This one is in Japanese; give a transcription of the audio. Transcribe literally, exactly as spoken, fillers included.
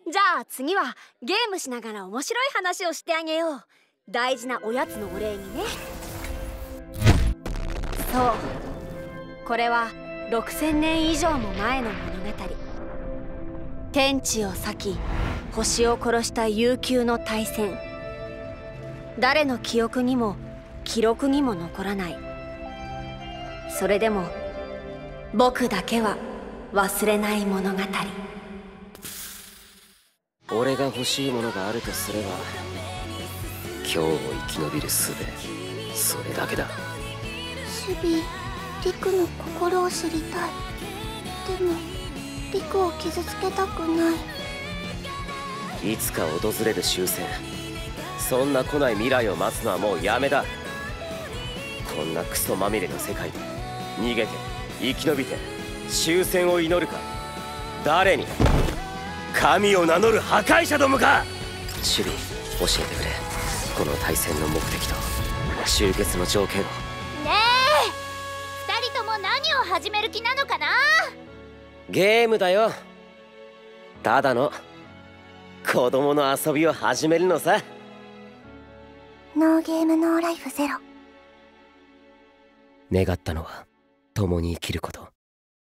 じゃあ次はゲームしながら面白い話をしてあげよう。大事なおやつのお礼にね。そう、これはろくせんねん以上も前の物語。天地を裂き星を殺した悠久の大戦。誰の記憶にも記録にも残らない。それでも僕だけは忘れない物語。 俺が欲しいものがあるとすれば、今日を生き延びる術、それだけだ。 シュビ、リクの心を知りたい。でもリクを傷つけたくない。 いつか訪れる終戦、そんな来ない未来を待つのはもうやめだ。こんなクソまみれの世界で逃げて生き延びて終戦を祈るか。誰に？神を名乗る破壊者どもか。シュビ、教えてくれ、この対戦の目的と終結の条件を。 ねえ、二人とも何を始める気なのかな。 ゲームだよ。ただの子供の遊びを始めるのさ。 ノーゲームノーライフゼロ。 願ったのは共に生きること。